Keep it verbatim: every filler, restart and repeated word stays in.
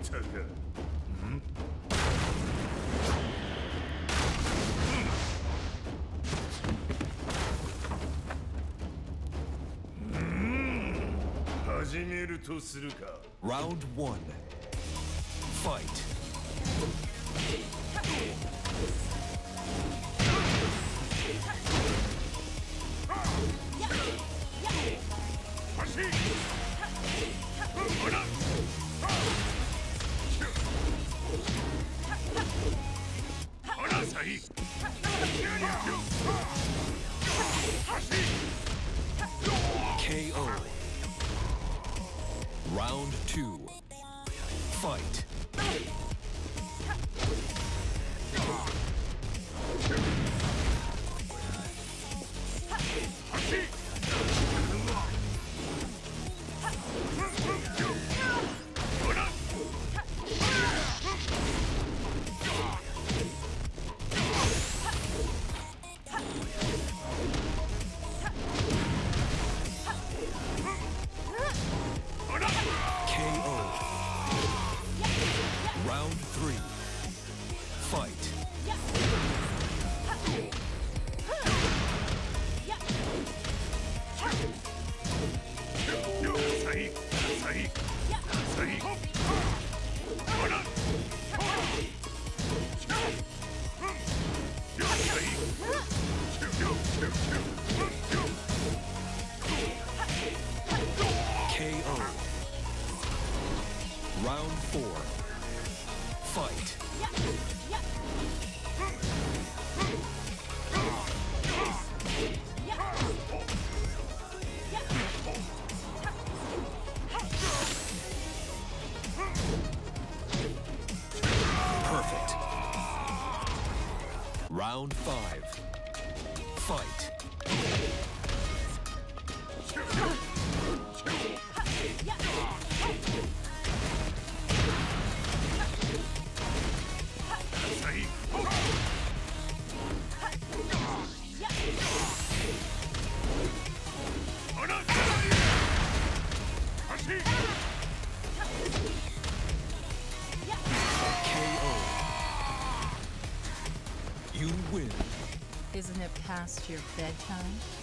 ったか。ん？始めるとするか。 Round one. Fight. K O. Round two. Fight. K O. Round three. Fight. K O. Round four. Fight. Perfect. Round five. Fight. K O. You win. Isn't it past your bedtime?